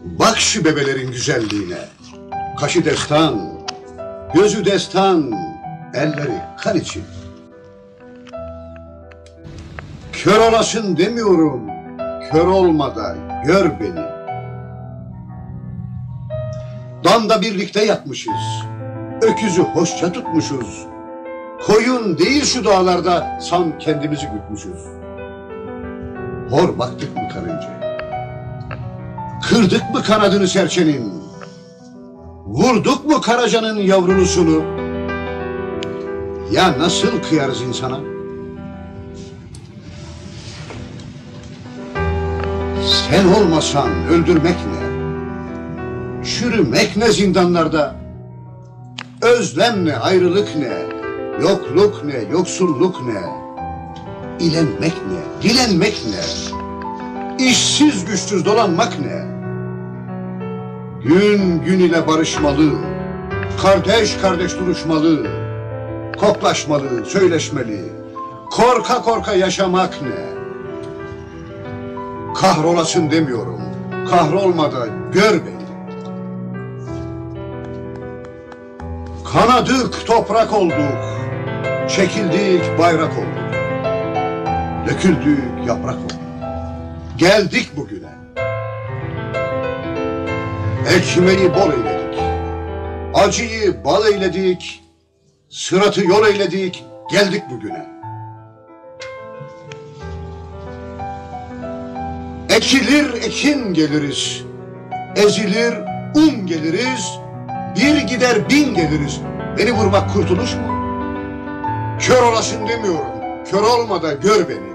Bak şu bebelerin güzelliğine. Kaşı destan, gözü destan, elleri kan için. Kör olasın demiyorum, kör olma da gör beni. Damda birlikte yatmışız, öküzü hoşça tutmuşuz. Koyun değil şu dağlarda, san kendimizi gütmüşüz. Hor baktık mı karıncaya? Kırdık mı kanadını serçenin? Vurduk mu karacanın yavrunusunu? Ya nasıl kıyarız insana? Sen olmasan öldürmek ne? Çürümek ne zindanlarda? Özlem ne, ayrılık ne? Yokluk ne, yoksulluk ne? İlenmek ne, dilenmek ne? İşsiz güçsüz dolanmak ne? Gün gün ile barışmalı, kardeş kardeş duruşmalı, koklaşmalı, söyleşmeli, korka korka yaşamak ne? Kahrolasın demiyorum, kahrolma da gör beni. Kanadık toprak olduk, çekildik bayrak olduk, döküldük yaprak olduk. Geldik bugüne. Ekmeği bol eyledik, acıyı bal eyledik, sıratı yol eyledik, geldik bugüne. Ekilir ekin geliriz, ezilir un geliriz, bir gider bin geliriz. Beni vurmak kurtuluş mu? Kör olasın demiyorum, kör olma da gör beni.